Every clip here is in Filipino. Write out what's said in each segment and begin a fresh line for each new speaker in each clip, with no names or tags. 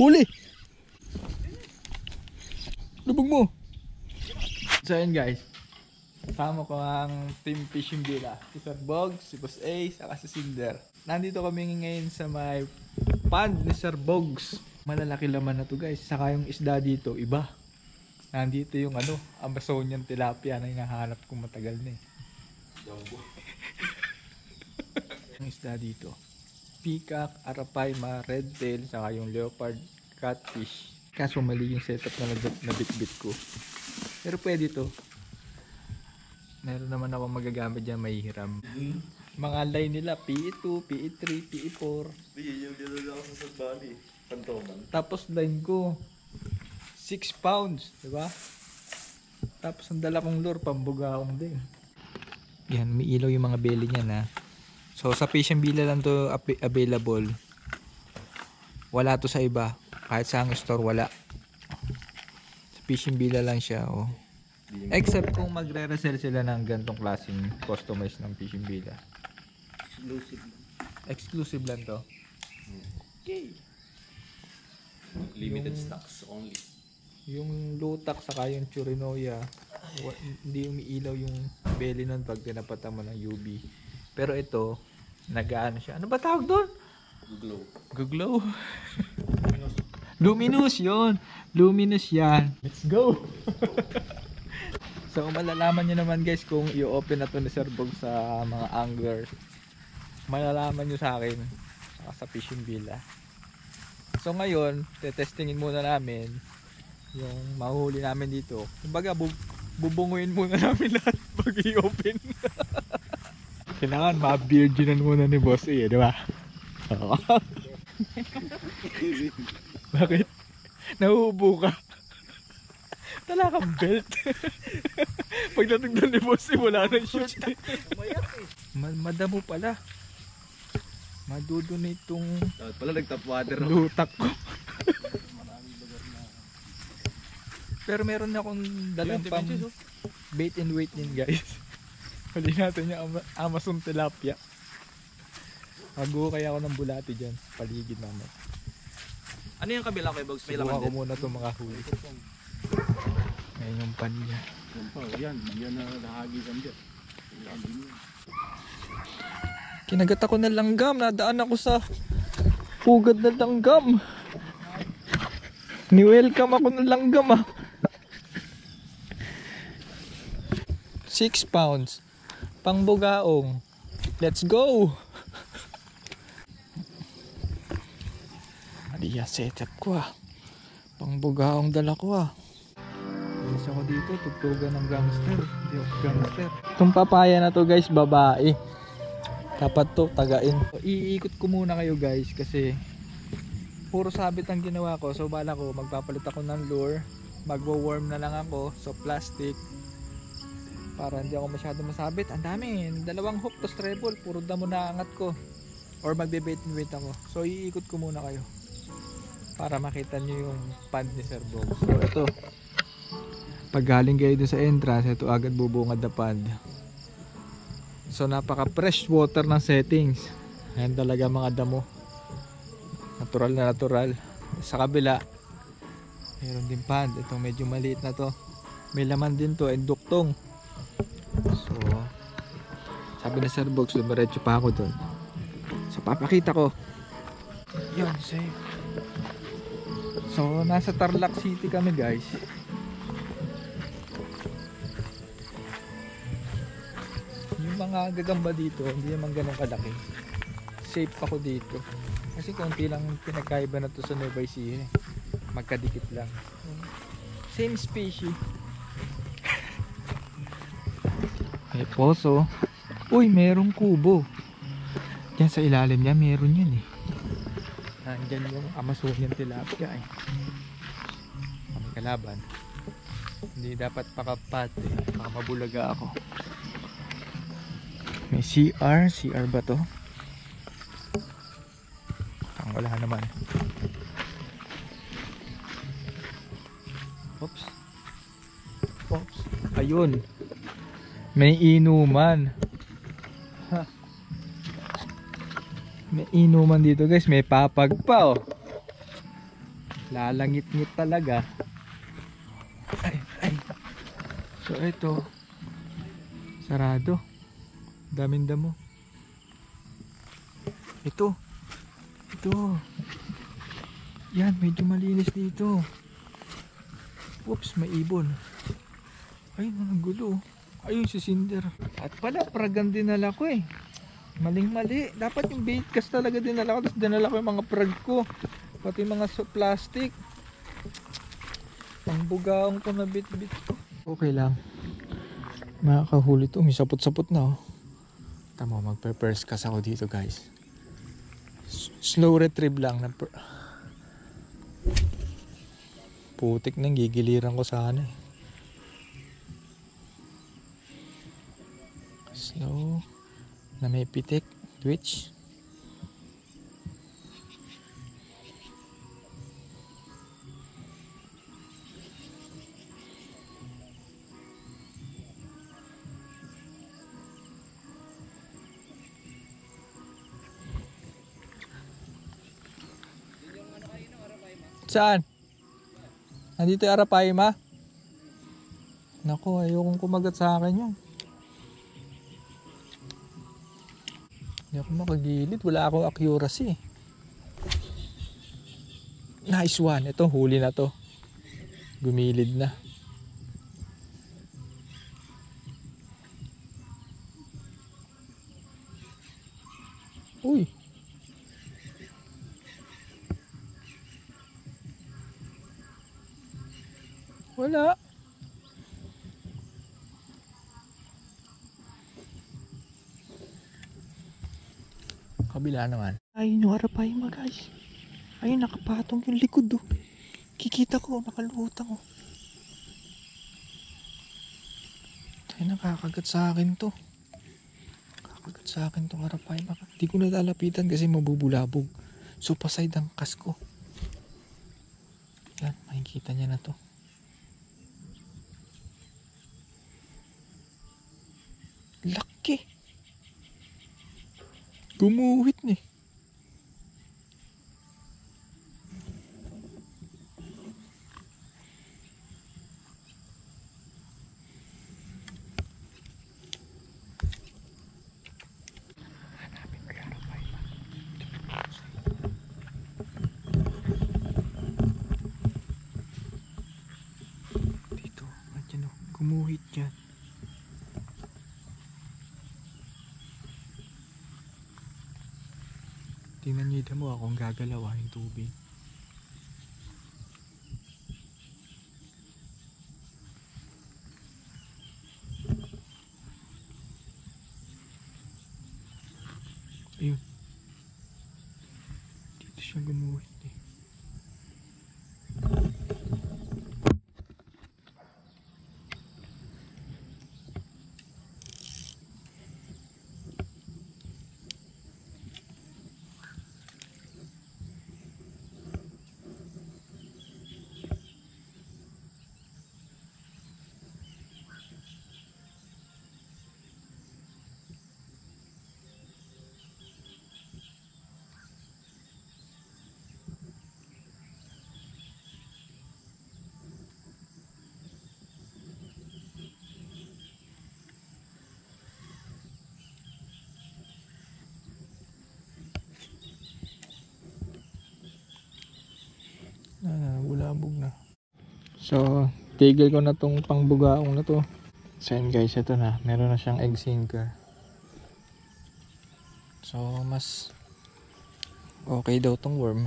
Huli! Lubog mo! So yun guys, kasama ko ang Team Fishing Villa. Si Sir Bog, si Boss A, saka si Cinder. Nandito kami ngayon sa may pond ni Sir Bogs. Malalaki laman na to guys. Saka yung isda dito, iba. Nandito yung Amazonian tilapia na hinahanap kong matagal na eh. Ang isda dito, peacock, arapaima, redtail, saka yung leopard catfish. Kaso mali yung setup na bit-bit ko. Pero pwede to. Meron naman ako magagamit dyan, may hiram. Mga line nila, PE2, PE3, PE4.
Yung dinala ko sa Bali, Pantoman.
Tapos line ko, 6 pounds, diba? Tapos ang dala kong lure, pambugaong din. Yan, may ilaw yung mga belly niya na. So sa Fishing Villa lang to available. Wala to sa iba. Kahit sa ang store wala. Sa Fishing Villa lang siya, oh. Except kung magre-resell sila ng gantong klaseng customized ng Fishing Villa.
Exclusive lang.
Exclusive lang to. Okay.
Limited stocks only.
Yung lutak saka yung churinoya, hindi umiilaw yung belly nun pag tinapatan mo ng UV. Pero ito, nag-ano siya. Ano ba tawag doon?
Glow.
Guglow. Luminous yun. Luminous yan. Let's go. So malalaman nyo naman guys kung i-open na to ni Sir Bog sa mga anglers. Malalaman nyo sa akin sa Fishing Villa. So ngayon, tetestingin muna namin yung mahuhuli namin dito. Kumbaga bubunguin muna namin lahat pag i-open. Kailangan ma-virginan muna ni Boss A, di ba? Bakit? Nahuhubo ka? Tala kang belt. Pagdating doon ni Boss A, wala nang shoot. Madamo pala. Madudunay itong
Dapat pala nag-tap water.
lutak ko. Pero meron na akong dalang pang bait and weight din guys. Huli natin yung Amazon tilapia. Mag-uukay ako ng bulati dyan. Paligid naman.
Ano yung kabila kay Bogs? May
Subukan
laman
ko
din.
muna itong mga huli. Ngayon yung pan niya.
Yan na nahagigan dyan.
Kinagat ako ng langgam. Nadaan ako sa pugad ng langgam. Ni-welcome ako ng langgam ah. 6 pounds. Pangbugaong. Let's go! Aliya setup ko ah. Pangbugaong dala ko ah. Alis ako dito, tugtugan ng gangster. Hindi ako gangster. Itong papaya na to guys, babae. Dapat to, tagain. So, iikot ko muna kayo guys kasi puro sabit ang ginawa ko. So bala ko, magpapalit ako ng lure. Magwo-worm na lang ako. So plastic. Para hindi ako masyado masabit. Ang dami, 2 hook to treble. Puro damo na angat ko. Or magbe-bait and weight ako. So iikot ko muna kayo para makita nyo yung pond ni Sir Bog. So ito, pag galing kayo dun sa entrance, ito agad bubungad na pond. So napaka fresh water ng settings. Ayan talaga mga damo. Natural na natural. Sa kabila mayroon din pond. Itong medyo maliit na to, may laman din to and duktong. So sabi na Sir Bogs, dumiretso pa ako dun. So papakita ko. Yun, safe. So nasa Tarlac City kami guys. Yung mga gagamba dito hindi naman ganun kalaki. Safe ako dito kasi konti lang pinagkaiba na to sa Nueva Ecija. Magkadikit lang. Same species. May poso. Uy, merong kubo. Diyan sa ilalim niya meron yan eh. Nandyan yung Amazonian tilapia eh. Kami kalaban. Hindi dapat pakapat eh. Baka mabulaga ako. May CR. CR ba to? Ang wala naman. Oops. Oops. Ayun. May inuman. Ha. May inuman dito guys. May papag pa oh. lalangit-ngit talaga. Ay. So ito, sarado, daming damo. Ito, yan, medyo malinis dito. Oops, may ibon. Ay, ang gulo. Ayun si Cinder. At pala, pragan dinala ko eh. Maling-mali. Dapat yung bait cast talaga dinala ko. Tapos dinala ko yung mga prag ko. Pati mga plastic. Pangbugaong ko na bit-bit ko. Okay lang. Makakahuli to. May sapot-sapot na oh. Tama, magpe-first cast ako dito guys. Slow retrieve lang. Putik nang gigiliran ko sana eh. Slow na may pitik, twitch. Saan? Nandito yung Arapaima? Naku, ayokong kumagat sa akin yun. Hindi ako makagilid. Wala akong accuracy. Nice one. Ito, huli na to. Gumilid na. Uy. Wala. Kabila naman. Ayun yung Arapaima guys. Ayun nakapatong yung likod oh. Kikita ko, nakalutang oh. Ay nakakagat sa akin to. Nakakagat sa akin tong Arapaima. Hindi ko nalalapitan kasi mabubulabog. So paside ang kas ko. Yan, makikita niya na to. Laki. Gumuhit ni. Dito, nandiyan oh, gumuhit yan. Tingnan niyo mo akong gagalawa yung tubig. Ayun. Dito siya gumuhit eh. Bulabog na. So, tigil ko na tong pangbugaong na to. So yun guys, ito na. Meron na siyang egg sinker. So, mas okay daw tong worm.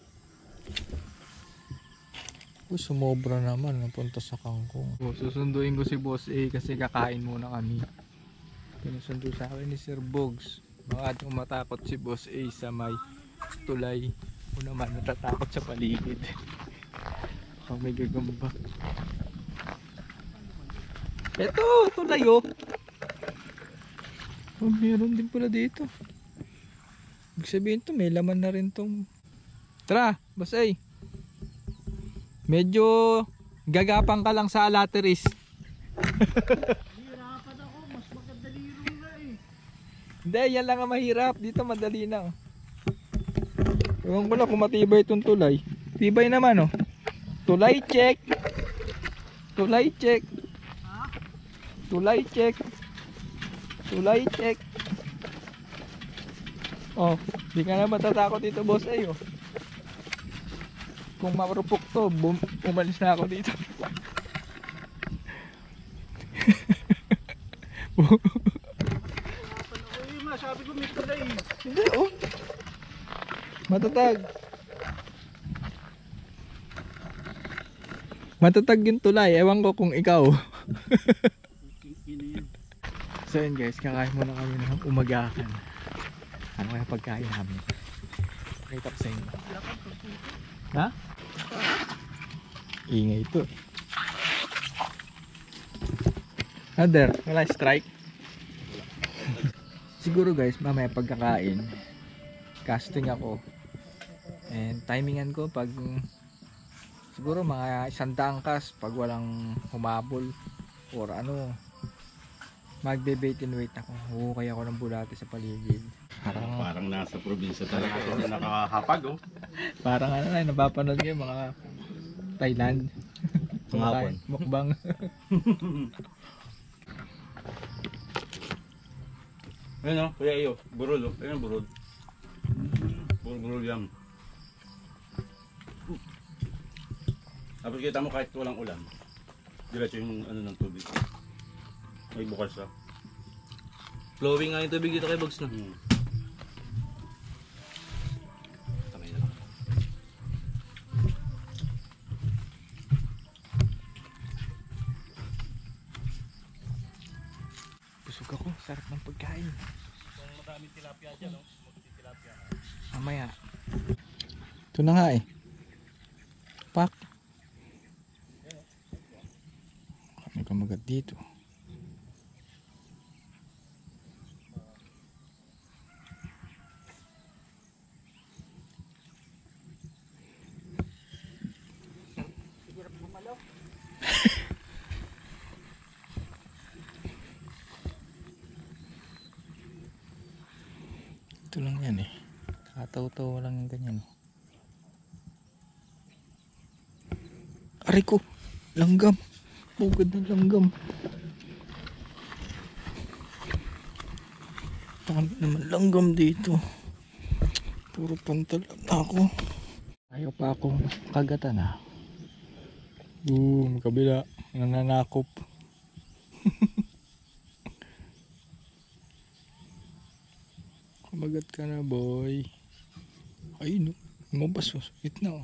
Uy, sumobra naman. Napunta sa kangkong. So, susunduin ko si Boss A kasi kakain muna kami. Pinusundo sa akin ni Sir Bogs. Baka matakot si Boss A sa may tulay. O naman natatakot sa paligid. Baka may gagamba. Eto, tulay oh. Oh, meron din pala dito. Ibig sabihin to, may laman na rin tong. Tara, Boss A. Medyo gagapang ka lang sa alateris.
Hirapan ako, mas magandali rin na eh.
Hindi, yan lang ang mahirap. Dito madali na. Ewan ko lang kung matibay itong tulay. Tibay naman oh. Tulay check. Tulay check. Tulay check. Tulay check. Oh, di ka na matatakot dito, boss ay oh. Kung marupok to, umalis na ako dito.
Sabi ko may tulay.
Hindi oh. Matatag. Matatag yung tulay. Ewan ko kung ikaw. So yun guys, kakain muna kami ng umagahan. Ano kaya pagkain namin? Pakita ko sa inyo. Ha? Ingay ito. Other, wala strike. Siguro guys, mamaya pagkakain, casting ako. And timingan ko pag siguro mga 100 cast pag walang humabol or ano, magbe-bait and wait ako. Hukay ako ng bulate sa paligid.
Parang nasa probinsya talaga ito nakahapag oh.
Parang ano na, napapanood ko yung mga Thailand.
Hapon.
Mukbang.
Ayun oh, kuya iyo, burol oh. Ayun burol. Burol yan. Tapos kita mo kahit walang ulan. Diretso yung ano ng tubig. May bukas siya.
Flowing nga yung tubig dito kay Bugs na.
Tamay na lang.
Busog ako, sarap ng pagkain.
Kung maraming tilapia dyan oh, magtitilapia.
Mamaya. Ito na nga eh. Pak. Kami kamagat dito. Ito lang yan eh. Kataw-taw lang yung ganyan. Aray ko! Langgam! Bugad ng langgam. Dami naman langgam dito. Puro pantalan ako. Ayaw pa akong kagatan ah. Boom! Kabila. Nananakop. Kumagat ka na boy. Ayun, lumabas oh. Sakit na oh.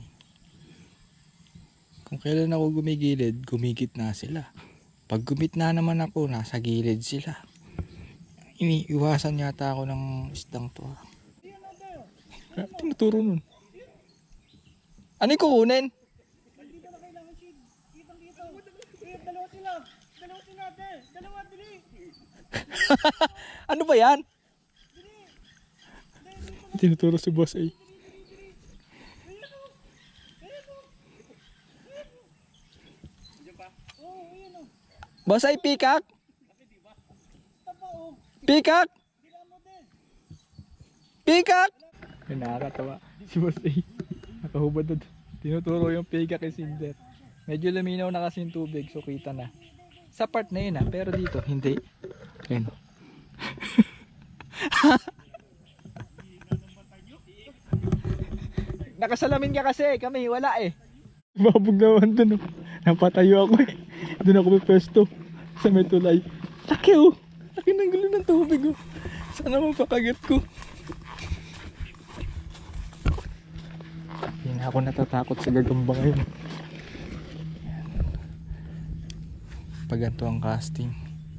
Kung kailan ako gumigilid, gumigit na sila. Pag gumitna naman ako, nasa gilid sila. Iniiwasan yata ako ng isdang to ha. Kaya tinuturo nun. Ano yung kukunin?
Dito na kailangan shade. Kitang dito. Dalawa sila. Dalawa sila ate. Dalawa dili.
Ano ba yan? Tinuturo si boss ay. Boss ay pikak? Pikak? Pikak? Ay, nakakatawa. Si boss ay nakahubad doon. Tinuturo yung pikak kay Cinder. Medyo luminaw na kasi yung tubig so kita na. Sa part na yun pero dito hindi. Ayun. Nakasalamin ka kasi, kami wala eh. Babog naman dun oh. Napatayo ako eh. Doon ako may pwesto sa may tulay. Laki oh. Laki ng gulo ng tubig oh. Sana mapakagat ko. Hindi na ako natatakot sa gagamba ngayon. Pag ganito ang casting.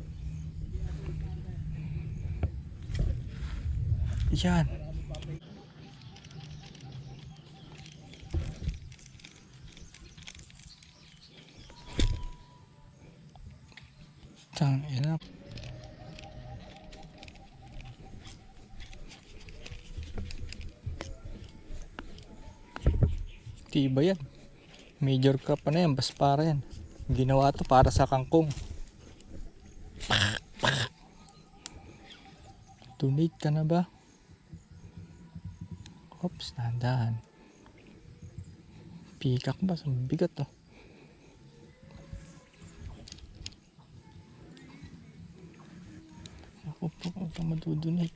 Yan. Tang ina. Tiba yan. Major crop pa na yan. Baspara yan. Ginawa to para sa kangkong. Donate ka na ba? Oops, nahandahan. Pikak ba? Ang bigat to. Ako po, huwag kang madudunit.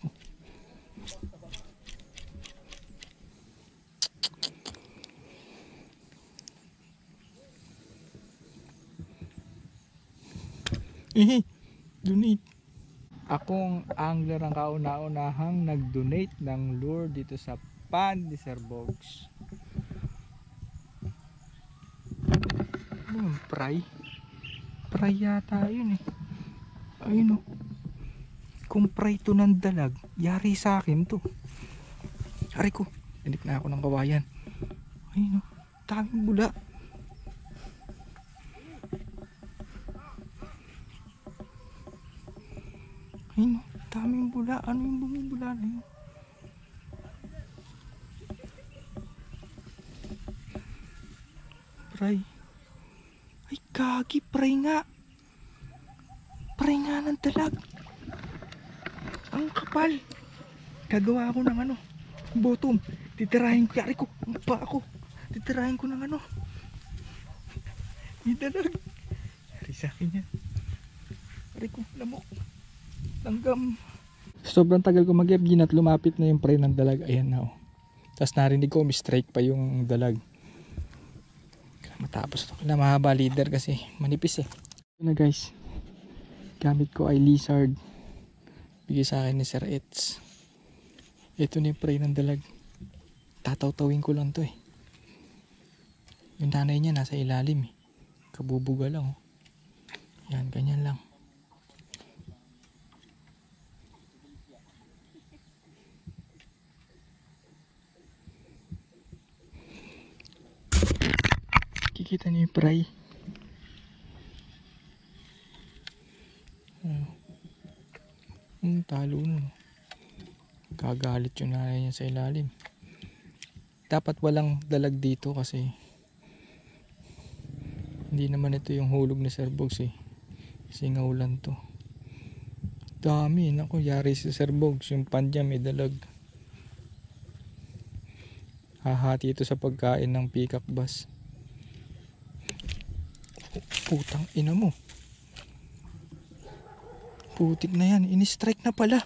Donate. Akong angler ang kauna-unahang nag-donate ng lure dito sa Pan de Serbogs. Ano yung fry? Fry yata yun eh. Ayun o. Kung fry to ng dalag, yari sa akin to. Aray ko, hinip na ako ng kawayan. Ayun o, daming bula. Ayun o, daming bula. Ano yung bumibula na yun? Fry. Ay kagi, fry nga. Fry nga ng dalag. Ang kapal. Gagawa ako ng ano, bottom. Titirahin ko, yari ko, ang pa ako. Titirahin ko ng ano. May dalag. Yari sa akin yan. Yari ko, lamok. Langgam. Sobrang tagal ko mag-FG at lumapit na yung prey ng dalag. Ayan na oh. Tapos narinig ko, mistrike pa yung dalag. Matapos ito na mahaba leader kasi manipis eh. Ito na guys. Gamit ko ay lizard. Bigay sa akin ni Sir Eds. Ito na yung prey ng dalag. Tataw-tawin ko lang to eh. Yung nanay niya nasa ilalim eh. Kabubuga lang oh. Yan, ganyan lang. Kikita niyo yung prey. Talo nun. Kagalit yung nanay niya sa ilalim. Dapat walang dalag dito kasi hindi naman ito yung hulog ni Sir Bogs eh. Singawlan to. Dami. Naku, yari si Sir Bogs. Yung pan niya may dalag. Hahati ito sa pagkain ng peacock bass. Putang ina mo. Putik na yan. Ini-strike na pala.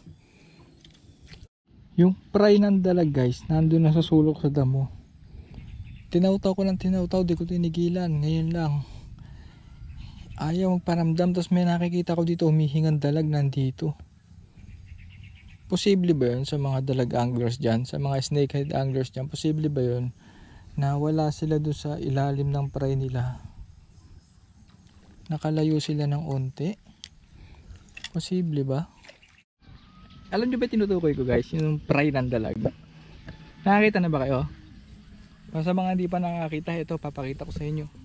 Yung fry ng dalag guys, nandun na sa sulok sa damo. Tinawtaw ko ng tinawtaw, di ko tinigilan. Ngayon lang. Ayaw magparamdam. Tapos may nakikita ko dito, humihingang dalag nandito. Posible ba yun sa mga dalag anglers dyan? Sa mga snakehead anglers dyan? Posible ba yun na wala sila doon sa ilalim ng fry nila? Nakalayo sila ng onte? Posible ba? Alam nyo ba tinutukoy ko guys? Yung fry ng dalag. Nakakita na ba kayo? Sa mga hindi pa nakakita, ito papakita ko sa inyo.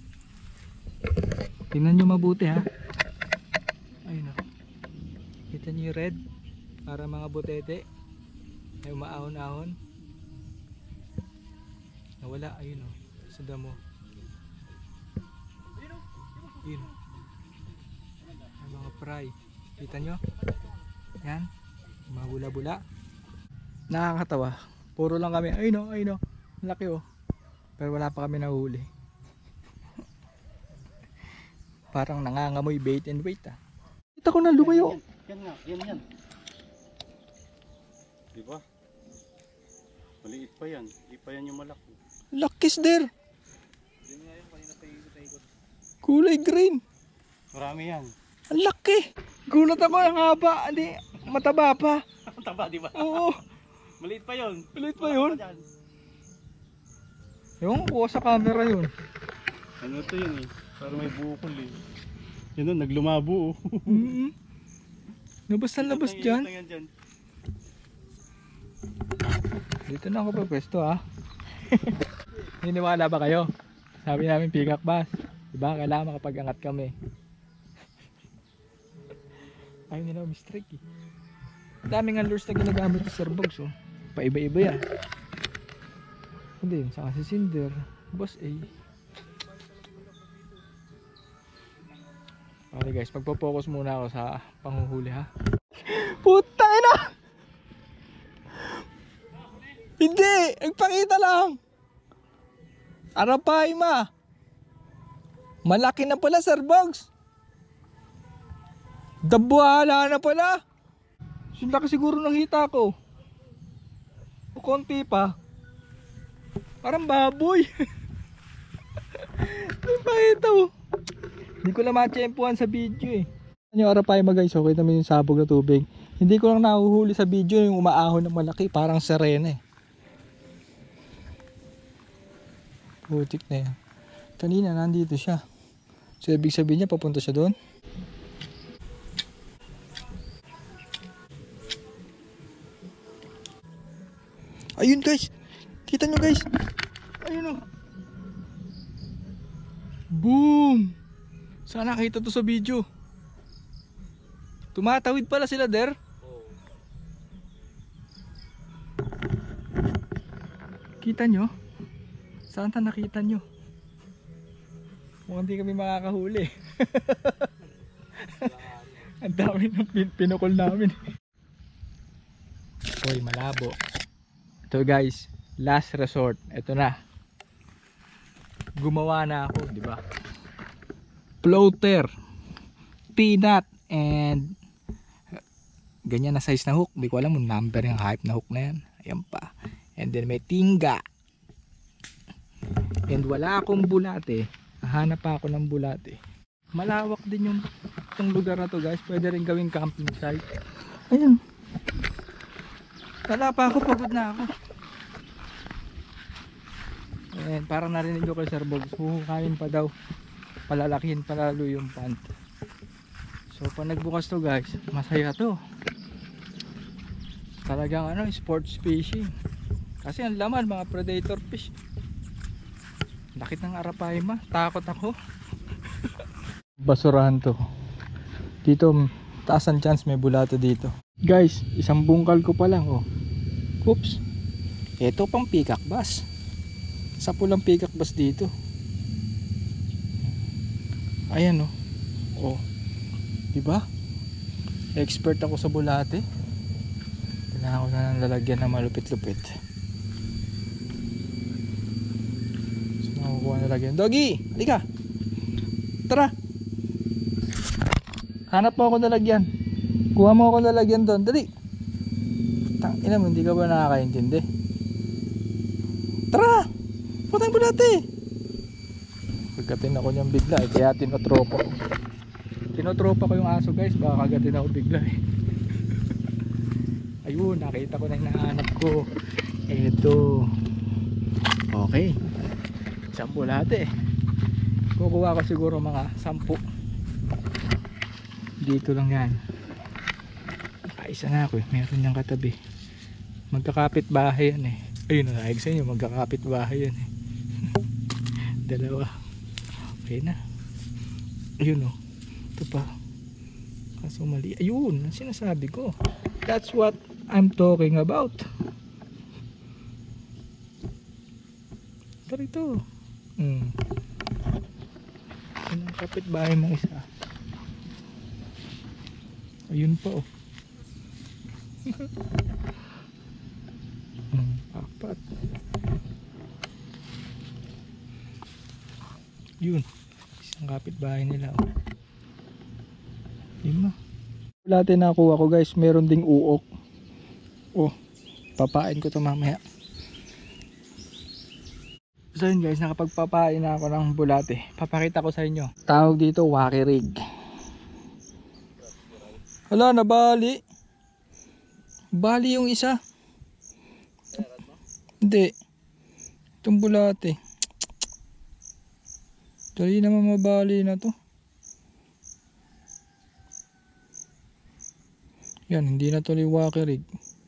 Tingnan nyo mabuti ha. Ayun o. Kita nyo yung red? Para mga butete. Ay umaahon-ahon. Nawala. Ayun o. Sa damo. Ayun o. Ang mga fry. Kita nyo? Yan. Mga bula-bula. Nakakatawa. Puro lang kami. Ayun o. Ayun o. Laki o. Pero wala pa kami nahuli. Parang nangangamoy bait and wait ah. Kita ko na lumayo.
Yan nga, yan. Diba? Maliit pa yan. Hindi pa yan yung malaki.
Lakis there. Kulay green.
Marami yan.
Ang laki. Gulat ako. Ang haba. Hindi. Mataba pa.
Taba, di ba?
Oo.
Maliit pa yun.
Maliit pa yun. Yung kuha sa camera yun.
Ano to yun eh? Parang may bukol eh. Yan o, naglumabo oh.
Labas na labas dyan.
Dyan.
Dito na ako pa pwesto ha. Niniwala ba kayo? Sabi namin peacock bass. Diba? Kailangan makapag-angat kami. Ayaw nila mistrike eh. Daming lures na ginagamit sa Sir Bogs oh. Paiba-iba yan. Hindi yun. Saka si Cinder. Boss A. Okay guys, magpo-focus muna ako sa panghuhuli ha. Puta ina! Hindi! Nagpakita lang! Arapaima. Malaki na pala, Sir Bogs. Dabuhala na pala. Laki siguro ng hita ko. O konti pa. Parang baboy. Ay pa ito. Hindi ko lang matsyempuhan sa video eh. Yung Arapaima guys, okay naman yung sabog na tubig. Hindi ko lang nahuhuli sa video yung umaahon ng malaki. Parang sirena eh. Putik na yan. Kanina nandito siya. So ibig sabihin niya papunta siya doon. Ayun guys. Kita nyo guys. Ayun o. Boom. Sana nakita to sa video. Tumatawid pala sila der. Kita nyo? Saan ta nakita nyo? Mukhang di kami makakahuli. Ang dami ng pinukol namin. Hoy, malabo. Ito guys, last resort. Ito na. Gumawa na ako, di ba? Floater, peanut, and ganyan na size na hook. Hindi ko alam yung number yung hype na hook na yan. Ayan pa. And then may tingga. And wala akong bulate. Hanap pa ako ng bulate. Malawak din yung itong lugar na to guys. Pwede rin gawing camping site. Ayan. Wala pa ako, pagod na ako. Ayan, parang narinig ko kay Sir Bogs. Huhukayin pa daw. Palalakihin palalo yung pond. So pag nagbukas to guys, masaya to. Talagang ano, sports fishing. Kasi ang laman mga predator fish. Lakit ng Arapaima, takot ako. Basurahan to. Dito taas ang chance may bulate dito. Guys, isang bungkal ko pa lang oh. Oops. Ito pang peacock bass. Sa pulang peacock bass dito. Ayan oh. Oh. Di ba? Expert ako sa bulate. Kailangan ko na ng lalagyan na malupit-lupit. So nakukuha na lalagyan. Doggy! Halika! Tara! Hanap mo ako lalagyan. Kuha mo ako lalagyan doon. Dali! Tangina mo, hindi ka ba nakakaintindi? Tara! Putang bulate! Pagkatin ako niyang bigla eh. Kaya tinotropa ko. Tinotropa ko yung aso guys. Baka kagatin ako bigla eh. Ayun, nakita ko na yung nahanap ko. Eto. Okay. Isang bulate eh. Kukuha ko siguro mga 10. Dito lang yan. Isa na ako eh. Meron niyang katabi. Magkakapit bahay yan eh. Ayun, naayag sa inyo. Magkakapit bahay yan eh. Dalawa. Okay na. Ayun oh. Ito pa. Kaso mali. Ayun, ang sinasabi ko. That's what I'm talking about. Ito rito. Ayun ang kapit bahay mo isa. Ayun pa oh. Apat. Yun. Isang kapitbahay nila oh. Lima. Bulate na nakuha ko guys. Meron ding uok. Oh. Papain ko to mamaya. So yun guys. Nakapagpapain na ako ng bulate. Papakita ko sa inyo. Tawag dito wakirig. Hala, nabali. Bali yung isa. Hindi. Itong bulate. Dali naman mabali na to. Yan, hindi na tuloy wakirig.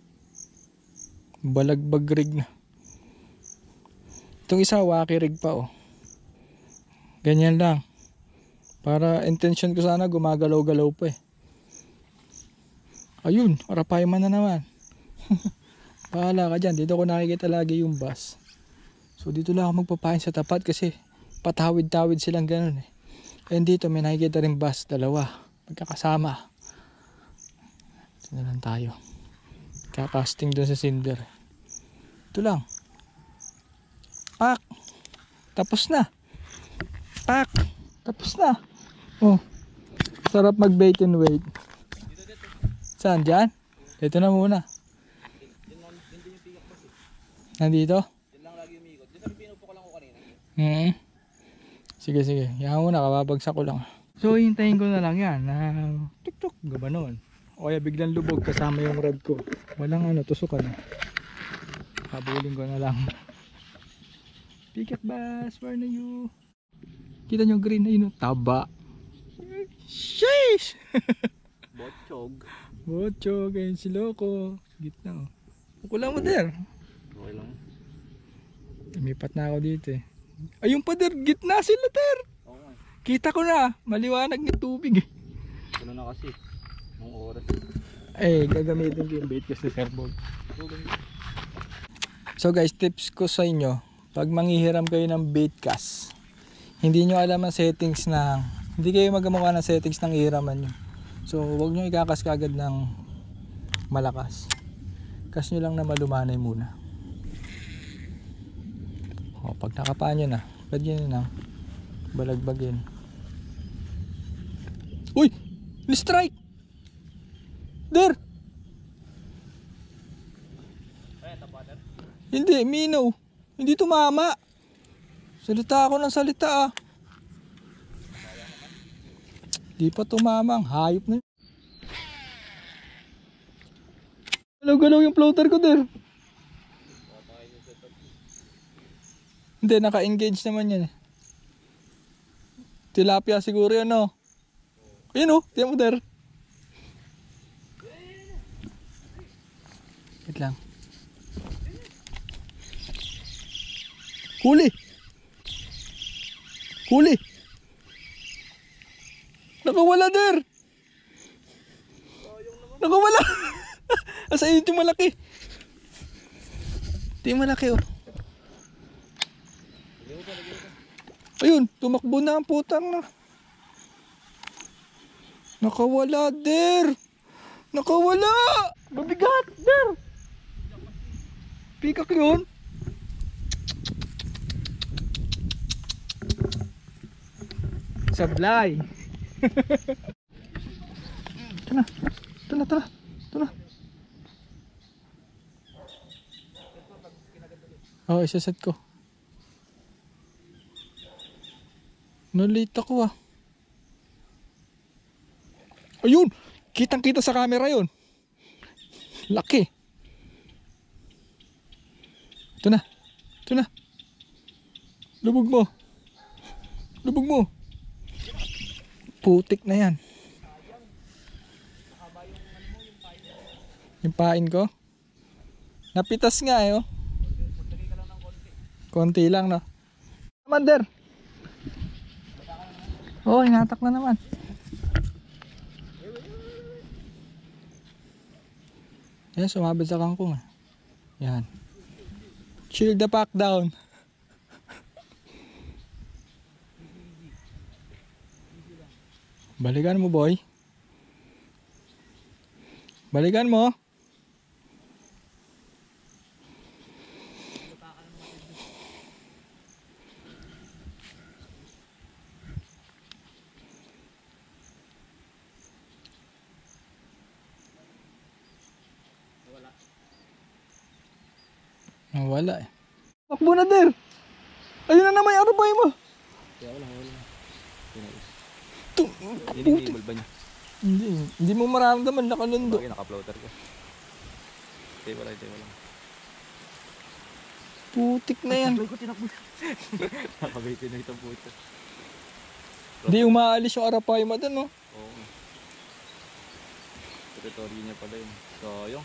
Balagbag rig na. Itong isa wakirig pa oh. Ganyan lang. Para intention ko sana gumagalaw-galaw pa eh. Ayun, Arapaima na naman. Bahala ka dyan. Dito ko nakikita lagi yung bass. So dito lang ako magpapain sa tapat kasi patawid-tawid silang ganun eh. And dito may nakikita rin bass. Dalawa. Magkakasama. Ito na lang tayo. Kakasting doon sa cinder. Ito lang. Pak! Tapos na. Pak. Tapos na. Oh. Sarap mag bait and wait. Saan? Dyan? Ito na muna. Nandito?
Yan lang lagi umikot. Diyan sabi pinupo ko lang ko kanina.
Sige, sige. Yan muna, kababagsak ko lang. So, hintayin ko na lang yan. Tuk-tuk, gabanon. O kaya biglang lubog kasama yung rod ko. Walang ano, tusukan. Habulin ko na lang. Picket bass, where na you? Kita nyo green na yun, taba. Sheesh!
Botchog.
Bocho, ganyan si Loco. Gitna oh. Kukulang mo der.
Okay lang.
Lumipat na ako dito eh. Ayun pa der, gitna sila der.
Okay.
Kita ko na, maliwanag ng tubig eh.
Ano na kasi? Nung oras.
Eh, gagamitin ko yung bait ko sa servo. So guys, tips ko sa inyo, pag manghihiram kayo ng bait cast, hindi nyo alam ang settings ng, hindi kayo magamukha ng settings ng ihiraman nyo. So, huwag nyo ikakas kagad ng malakas. Kas nyo lang na malumanay muna. O, pag nakapaan nyo na, bagyan nyo na, balagbagin. Uy! Ni-strike! Der! Hindi, minaw. Hindi tumama. Salita ako ng salita ah. Di pa tumama, ang hayop na yun. Galaw-galaw yung floater ko der. Hindi, naka-engage naman yan eh. Tilapia siguro yan oh. Ayun oh, tiyan mo der. Wait lang. Huli! Huli! Nakawala der! Nakawala! Asa yun yung malaki? Ito yung malaki oh. Ayun, tumakbo na ang putang na. Nakawala der! Nakawala! Mabigat der! Pikak yun? Sablay. Ito na. Ito na, ito na. Ito na. Oo, isaset ko. Nalate ako ah. Ayun! Kitang kita sa camera yun. Laki. Ito na. Ito na. Lubog mo. Lubog mo. Putik na yan. Yung pain ko. Napitas nga eh oh. Konti lang no. Mander. Oh, hinatak na naman. Yan, sumabit sa kangkong. Yan. Chill the pack down. Balikan mo boy. Balikan mo. Nawala eh. Takbo na der. Ayun na naman yung arabay mo.
Kaya wala.
Putik.
Hindi ba niya?
Hindi mo maramdaman nakalundo.
Bagay naka-floater ko. Hindi wala.
Putik na yan.
Nakabitin na itong puto.
Hindi umaalis yung arapay mo dun oh.
Oo. Territory niya pala yun. Sayang.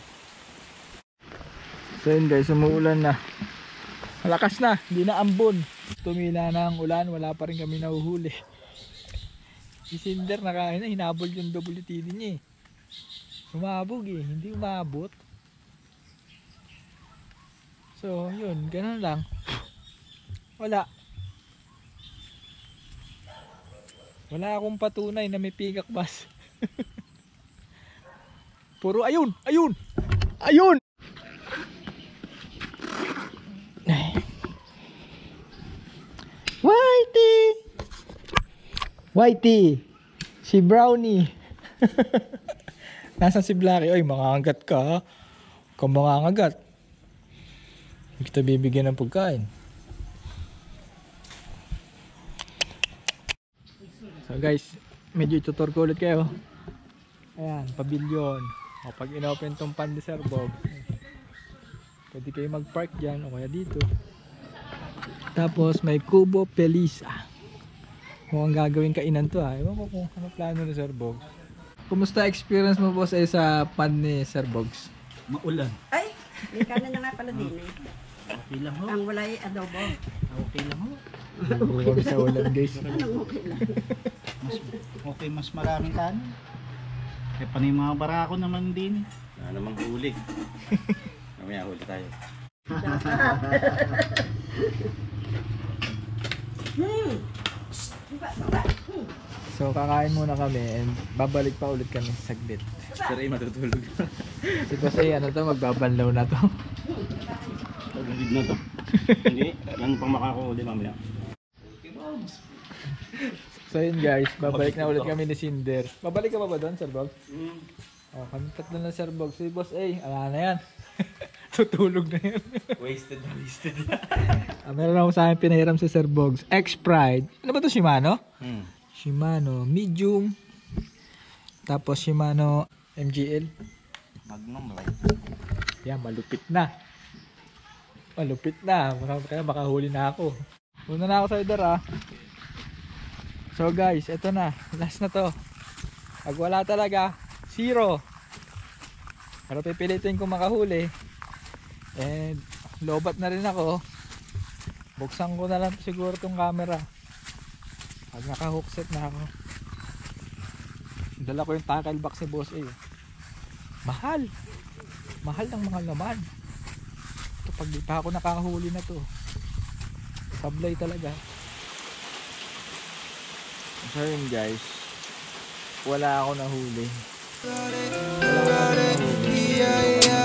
So yun guys, umuulan na. Malakas na, hindi na ambon. Tumila na ang ulan, wala pa rin kami nahuhuli. Si Cinder nakain na, hinabol yung WTD niya eh. Sumabog eh, hindi umabot. So yun, ganun lang. Wala. Wala akong patunay na may pigak bass. Puro ayun, ayun, ayun! Whitey! Si Brownie! Nasaan si Blacky? Oy, mangangagat ka ha. Kung mangangagat. Hindi kita bibigyan ng pagkain. So guys, medyo itutur ko ulit kayo. Ayan, pavilion. O pag inopen tong Pandeserbog, pwede kayo mag-park dyan o kaya dito. Tapos may Kubo Pelisa. Mukhang gagawin kainan to ha. Ewan ko kung ano plano ni Sir Bog. Kumusta experience mo boss ay sa pan ni Sir Bogs?
Maulan.
Ay, may kanan na nga pala din eh.
Okay lang ho.
Ang walay adobo.
Okay lang ho.
Hindi kami sa ulan guys.
Anong okay lang?
Okay, mas maraming kanin. Kaya pa yung mga barako naman din.
Na namang huli. Mamaya huli tayo.
So kakain muna kami and babalik pa ulit kami saglit.
Pero ay matutulog.
Si boss ay ano to, magbabanlaw na to.
Pag-lead na to. Hindi. Yan pang makakahuli mamaya.
So yun guys, babalik na ulit kami ni Cinder. Babalik ka pa ba doon Sir Bog? Oh, kami tatlo na Sir Bog. Si boss ay, ala na yan. Tutulog na yan.
Wasted.
Meron ako sa akin pinahiram si Sir Bogs. X-Pride. Ano ba to Shimano? Shimano medium. Tapos Shimano MGL.
Magnum light.
Yan, malupit na. Malupit na. Kaya makahuli na ako. Una na ako sa idar ah. So guys, eto na. Last na to. Pag wala talaga, 0. Pero pipilitin kong makahuli. And lobat na rin ako. Buksan ko na lang siguro tong camera. Pag naka-hookset na ako. Dala ko yung tackle box ni Boss A. Mahal. Mahal ng mahal naman. Ito pag di pa ako nakahuli na to. Sablay talaga. So yun guys. Wala ako nahuli. Wala ako nahuli.